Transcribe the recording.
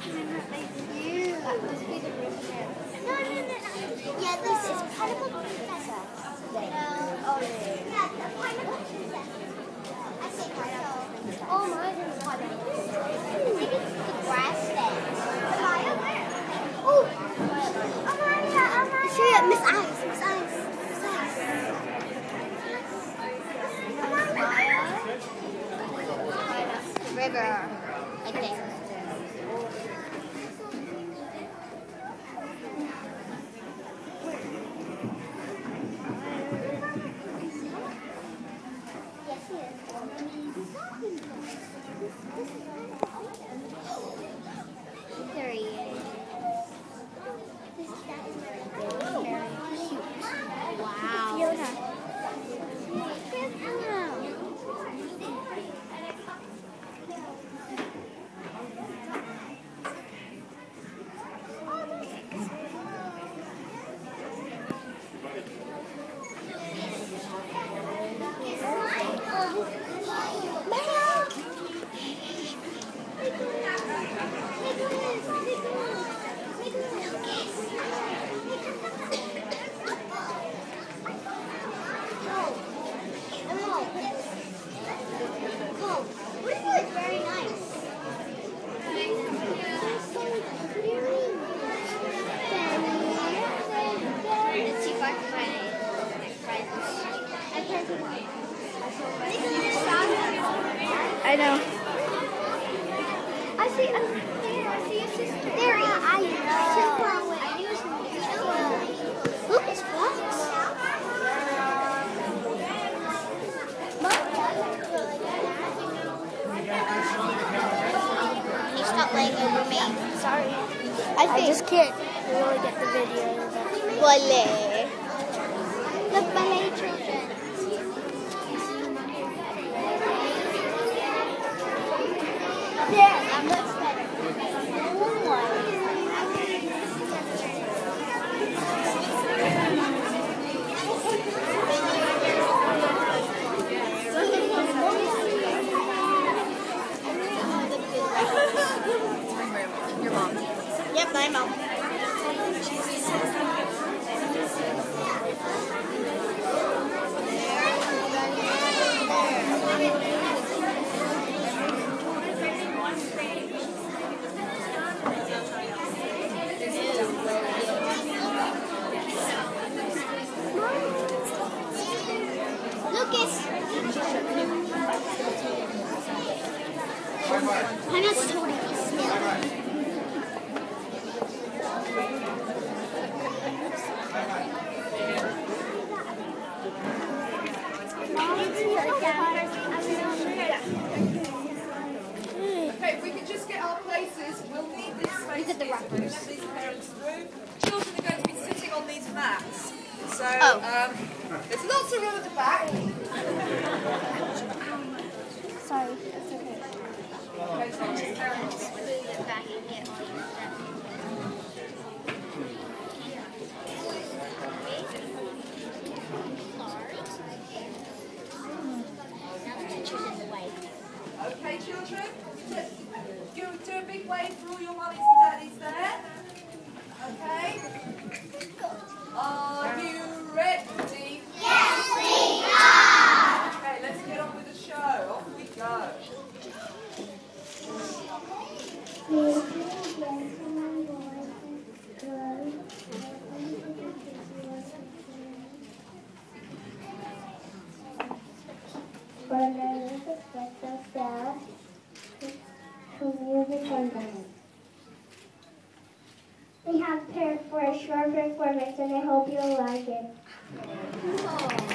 That must be the room here. No. Yeah, this is Pineapple Princess. Oh, yeah. Yeah, the Pineapple Princess. I say Pineapple Princess. Oh, mine is Pineapple Princess. I think it's the grass thing. Amaya, where? Oh, Amaya. See it, Miss Ice. River, I think. Yes, he is. There he is. That is very cute. Wow. Fiona. I know. I see your sister. There, I know. Too far away. I knew it was Lucas, what? Can you stop laying over me? Sorry. I just can't really get the video. Ballet. Look, ballet children. There, that looks better. Your mom. Yep, my mom. Lucas! I'm not storing this still. Okay, if we can just get our places, we'll need this space. Look at the wrappers. These parents through. Children are going to be sitting on these mats. So there's lots of room at the back. Sorry, it's okay. Okay, so just parents. Move it back and get all your stuff. Now the teacher's in the way. Okay, children, do a big wave for all your mummies and daddies there. Okay? Are you ready? Yes, we are! Okay, let's get on with the show. Off we go. We have prepared for a short performance and I hope you'll like it.